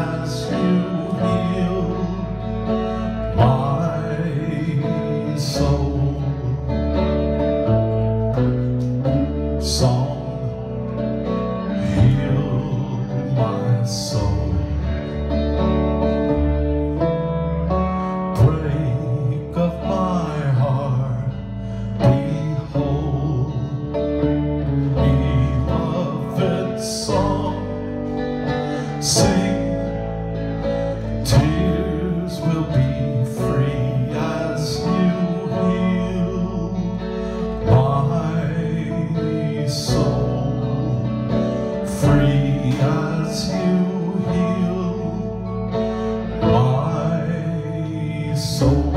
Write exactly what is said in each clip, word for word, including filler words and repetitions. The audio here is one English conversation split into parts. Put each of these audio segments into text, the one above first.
as you heal my soul. Song, heal my soul. Break of my heart, behold, beloved song. Sing, tears will be free as you heal my soul. Free as you heal my soul.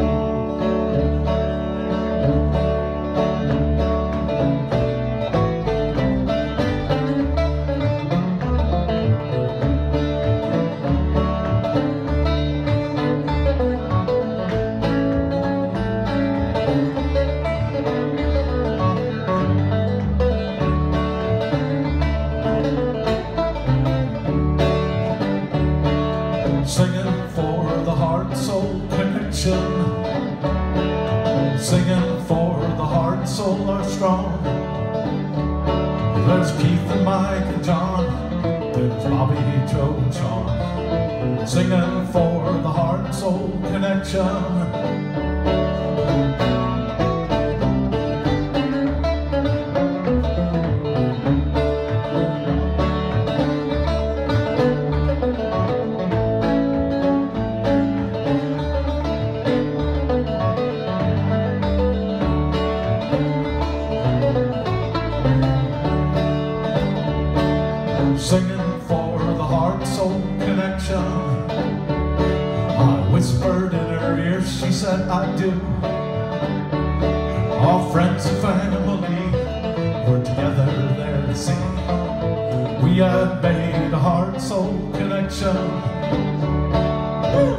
Singing for the heart-soul connection. Singing for the heart-soul are strong. There's Keith and Mike and John. There's Bobby, Joe and Sean. Singing for the heart-soul connection. Singing for the heart-soul connection. I whispered in her ear, she said I do. All friends and family were together there to sing. We had made a heart-soul connection. Woo!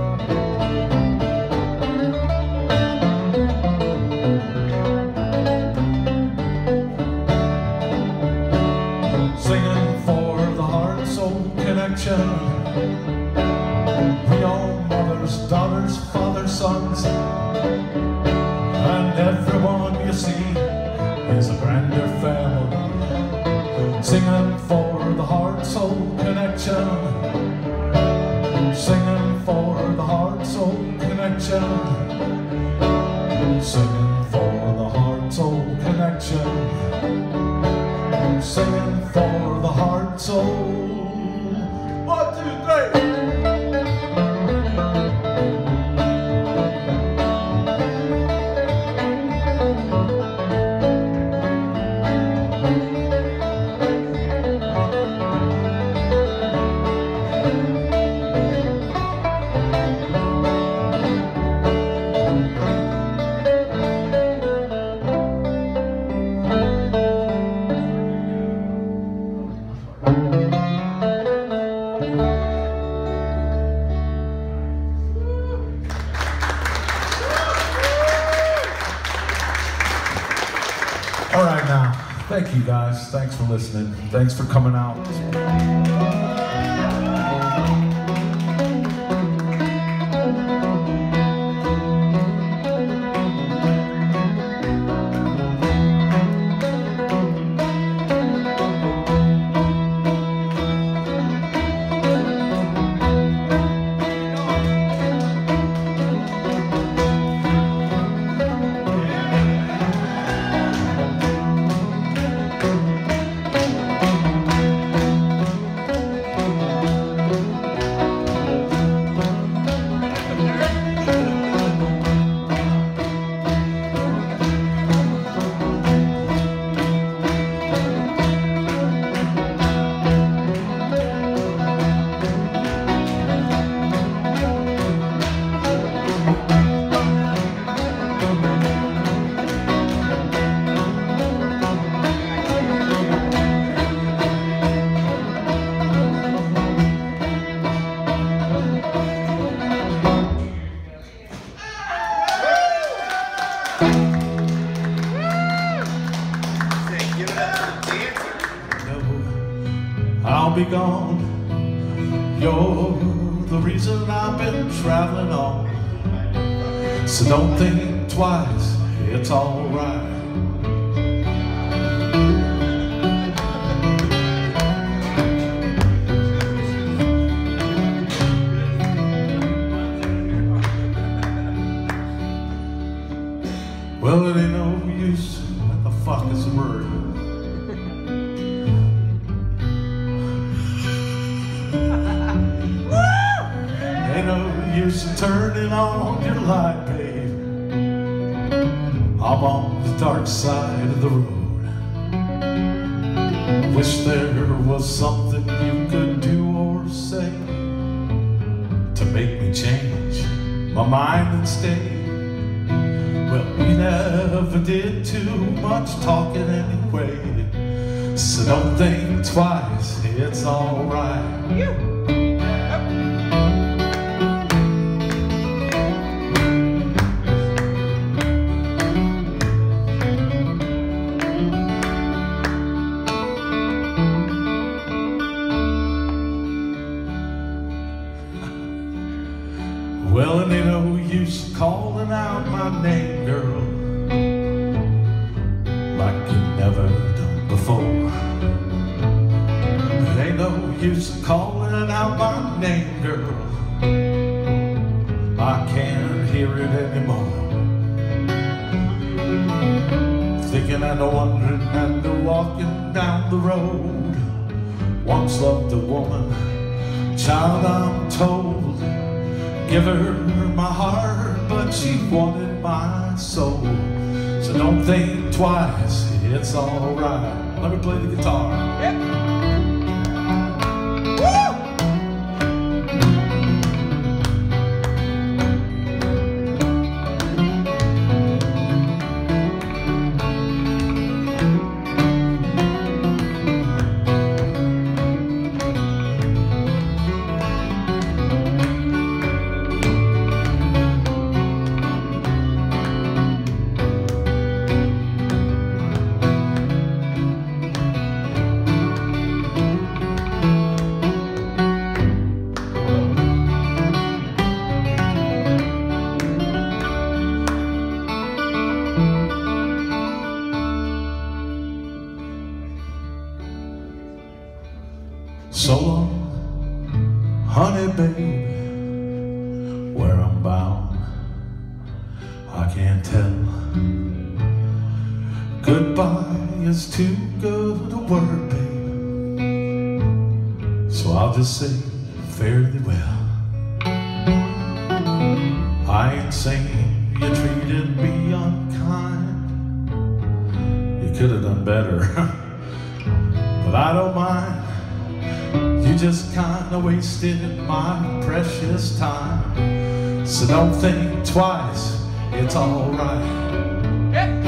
We all mothers, daughters, fathers, sons, and everyone you see is a brand new family. Singing for the heart-soul connection. Singing for the heart-soul connection. Singing for the heart-soul connection. Singing for the heart-soul. One, two, three. All right, now, thank you guys. Thanks for listening. Thanks for coming out. I'll be gone, You're the reason I've been traveling on. So don't think twice, it's alright. Well, it ain't no use. What the fuck is the word? Ain't no use in turning on your light, babe. I'm on the dark side of the road. Wish there was something you could do or say to make me change my mind and stay. Well, we never did too much talking anyway, so don't think twice, it's alright. Yeah. Well, it ain't no use calling out my name, girl, like you never done before. It ain't no use calling out my name, girl. I can't hear it anymore. Thinking and wondering and walking down the road. Once loved a woman, child, I'm told. Give her my heart, but she wanted my soul. So don't think twice, it's alright. Let me play the guitar. Yep. So long, honey babe, where I'm bound, I can't tell. Goodbye is too good a word, babe, so I'll just say fare thee well. I ain't saying you treated me unkind, you could have done better, but I don't mind. You just kinda wasted my precious time. So don't think twice, it's alright. Yeah.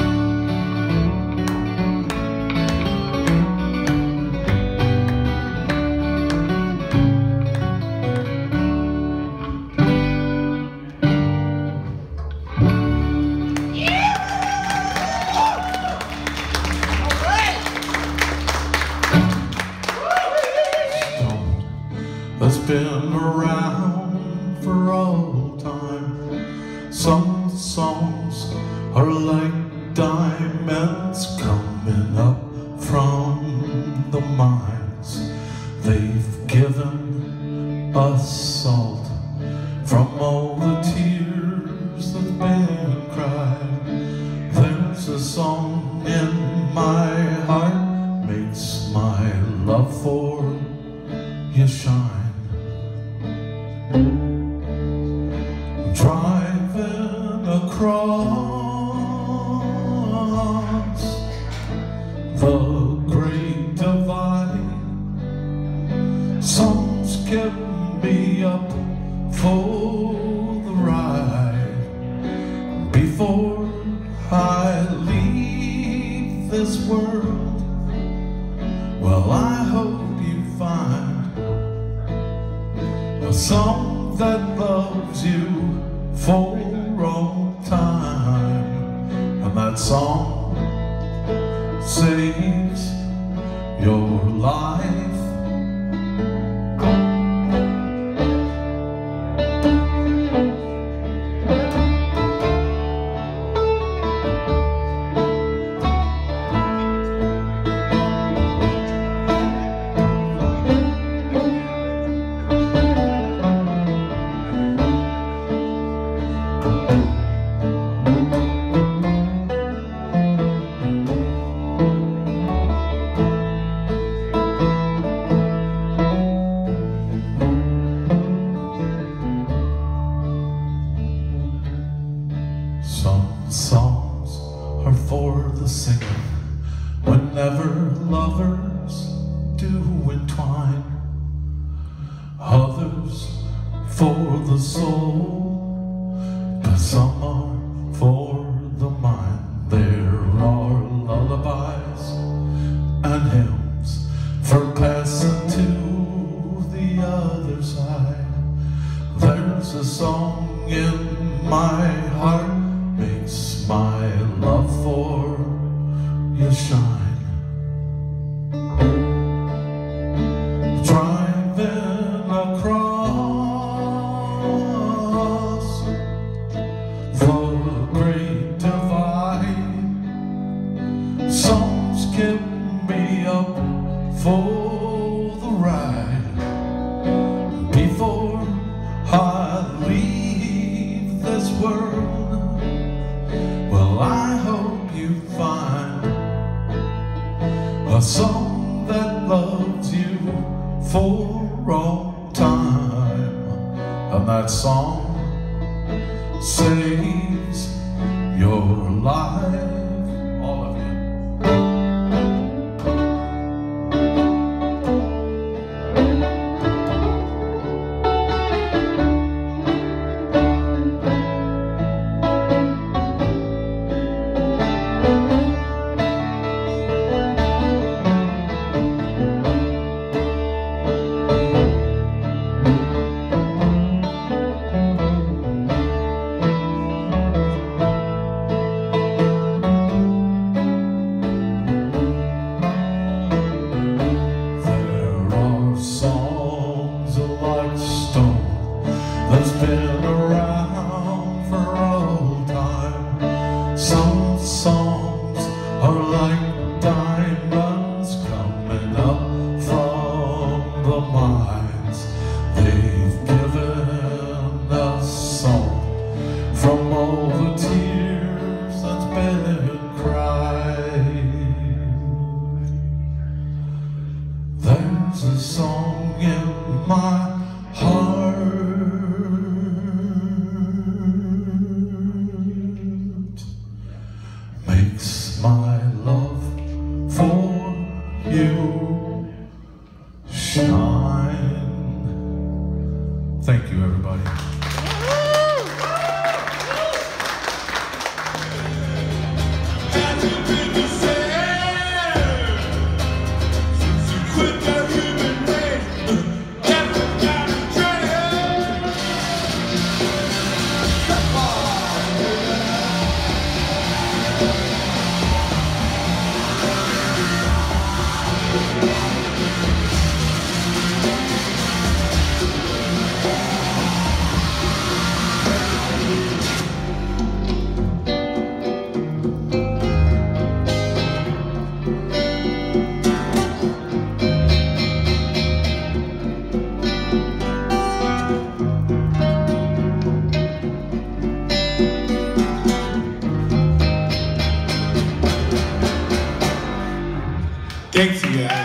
That's been around for all time. Some songs are like diamonds coming up from the mines. They've given us salt from all the tears that've been cried. There's a song in my heart, makes my love for you shine. Driving across the great divide, songs kept me up for the ride. Before I leave this world, well, I hope you find a song that loves you for all time, and that song saves your life. others for the soul, but some are for the mind. There are lullabies and hymns for passing to the other side. There's a song in my heart, makes my love for you shine. Driving across the great divide, songs keep me up for the ride. Before I leave this world, well, I hope you find a song that loves you for all time, and that song saves your life. All of you. That's been around for all time. Some songs are like diamonds coming up from the mines. They've given us salt from all the tears that's been cried. There's a song in my heart, makes my love for you shine. Thank you, everybody. Thanks, you guys.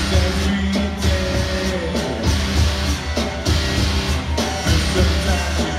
Sometimes